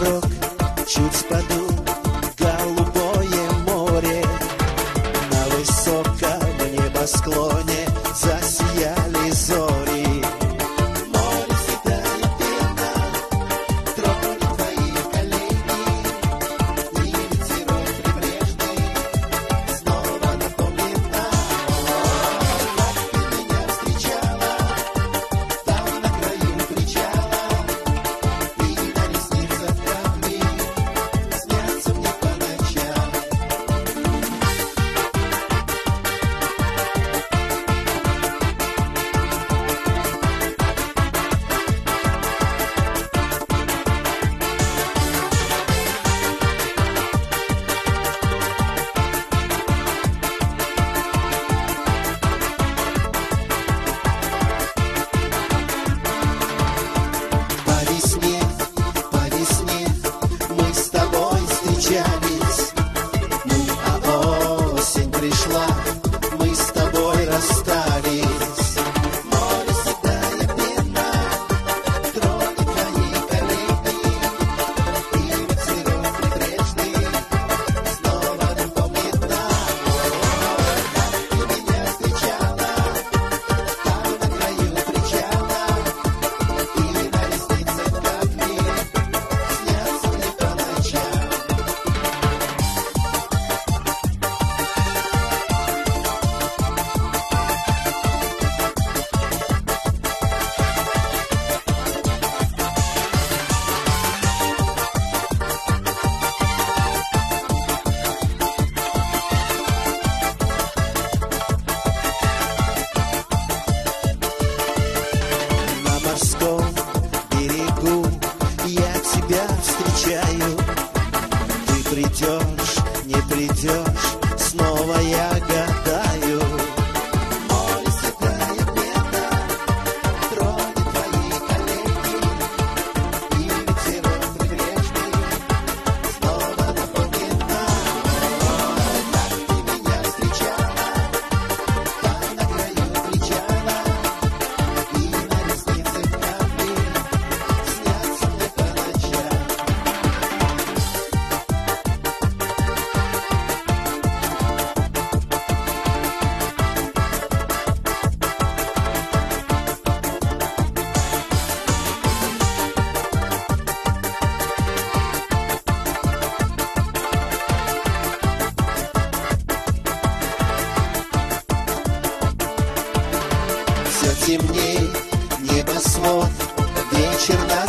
ветерок, чуть спаду, голубое море. На высоком небосклоне засияли зори. Море седая пена тронет твои колени, и ветерок прибрежный снова напомнит нам, как ты меня встречала там на краю причала, и на ресницах камни снятся мне по ночам. По весне мы с тобой встречались, а осень пришла, мы с тобой расстались. Море седая пена тронет твои колени, и ветерок прибрежный снова напомнит нам, как ты меня встречала там на краю причала, и на ресницах камни снятся мне по ночам. На морском берегу я тебя встречаю. Ты придешь, не придешь, снова я гадаю. Море седая пена тронет твои колени, и ветерок прибрежный снова напомнит нам, как ты меня встречала там на краю причала, и на ресницах камни снятся мне по ночам. Все темней, небосвод, вечер на